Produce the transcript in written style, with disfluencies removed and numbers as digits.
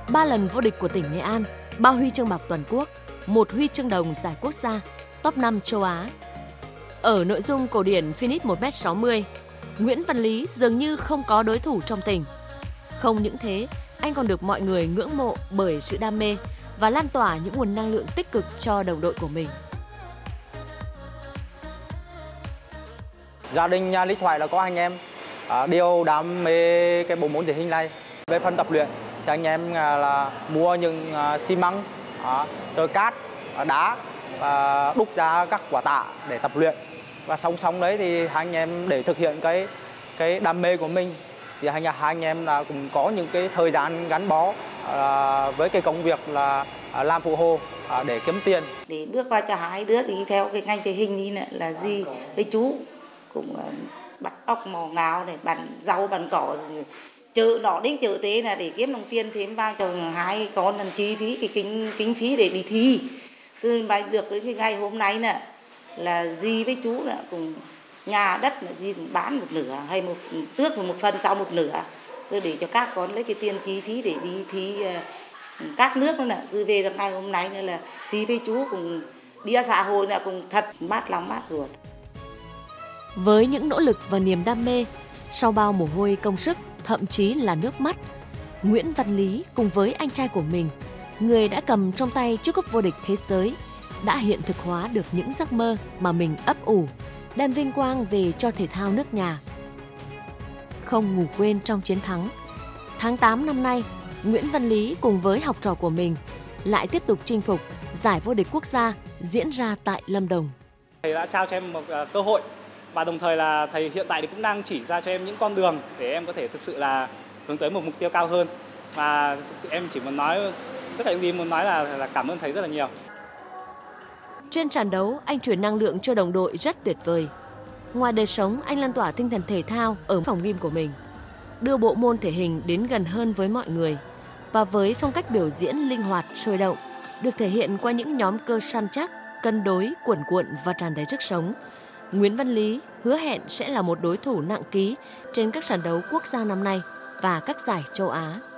3 lần vô địch của tỉnh Nghệ An, 3 huy chương bạc toàn quốc, 1 huy chương đồng giải quốc gia, top 5 châu Á. Ở nội dung cổ điển finish 1m60, Nguyễn Văn Lý dường như không có đối thủ trong tỉnh. Không những thế, anh còn được mọi người ngưỡng mộ bởi sự đam mê và lan tỏa những nguồn năng lượng tích cực cho đồng đội của mình. Gia đình nhà Lý Thoại là có anh em đều đam mê cái bộ môn thể hình này. Về phần tập luyện thì anh em là mua những xi măng, rồi cát, đá và đúc ra các quả tạ để tập luyện. Và song song đấy thì hai anh em để thực hiện cái đam mê của mình thì hai anh em là cũng có những cái thời gian gắn bó với cái công việc là làm phụ hồ để kiếm tiền. Để bước vào cho hai đứa đi theo cái ngành thể hình đi là gì với chú cũng bắt óc mò ngáo để bán rau bán cỏ chợ nọ đến chợ tế là để kiếm đồng tiền thêm vào cho hai con làm chi phí cái kinh phí để đi thi. Sư bài được cái ngày hôm nay nè là gì với chú là cùng nhà đất là gì cũng bán một nửa hay tước một phần sau một nửa rồi để cho các con lấy cái tiền chi phí để đi thi các nước nữa nè. Dư về được ngày hôm nay nữa là gì với chú cùng đi ra xã hội là cùng thật mát lòng mát ruột. Với những nỗ lực và niềm đam mê, sau bao mồ hôi công sức, thậm chí là nước mắt, Nguyễn Văn Lý cùng với anh trai của mình, người đã cầm trong tay chiếc cúp vô địch thế giới, đã hiện thực hóa được những giấc mơ mà mình ấp ủ, đem vinh quang về cho thể thao nước nhà. Không ngủ quên trong chiến thắng, tháng 8 năm nay, Nguyễn Văn Lý cùng với học trò của mình lại tiếp tục chinh phục giải vô địch quốc gia diễn ra tại Lâm Đồng. Thầy đã trao cho em một cơ hội và đồng thời là thầy hiện tại thì cũng đang chỉ ra cho em những con đường để em có thể thực sự là hướng tới một mục tiêu cao hơn. Và em chỉ muốn nói, tất cả những gì muốn nói là cảm ơn thầy rất là nhiều. Trên sàn đấu, anh truyền năng lượng cho đồng đội rất tuyệt vời. Ngoài đời sống, anh lan tỏa tinh thần thể thao ở phòng gym của mình, đưa bộ môn thể hình đến gần hơn với mọi người. Và với phong cách biểu diễn linh hoạt, sôi động, được thể hiện qua những nhóm cơ săn chắc, cân đối, cuồn cuộn và tràn đầy sức sống, Nguyễn Văn Lý hứa hẹn sẽ là một đối thủ nặng ký trên các sàn đấu quốc gia năm nay và các giải châu Á.